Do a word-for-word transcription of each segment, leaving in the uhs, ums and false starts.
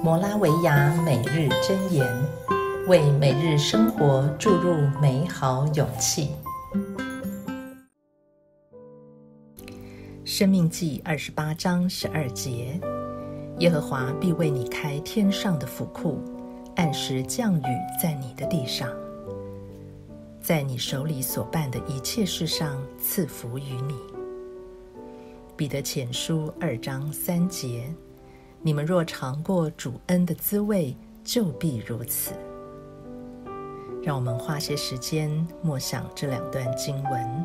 摩拉维亚每日箴言，为每日生活注入美好勇气。申命记二十八章十二节，耶和华必为你开天上的府库，按时降雨在你的地上，在你手里所办的一切事上赐福于你。彼得前书二章三节，你们若尝过主恩的滋味，就必如此。让我们花些时间默想这两段经文。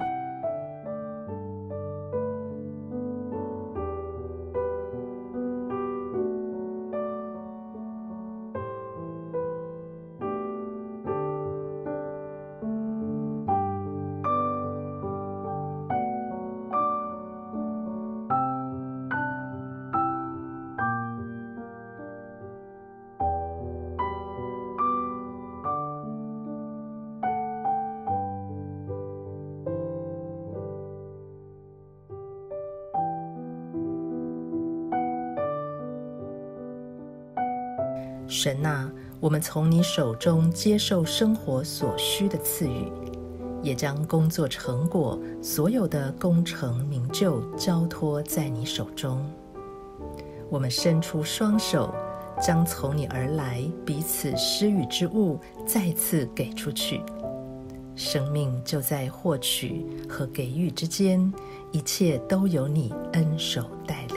神啊，我们从你手中接受生活所需的赐予，也将工作成果所有的功成名就交托在你手中。我们伸出双手，将从你而来彼此施予之物再次给出去。生命就在获取和给予之间，一切都由你恩手带领。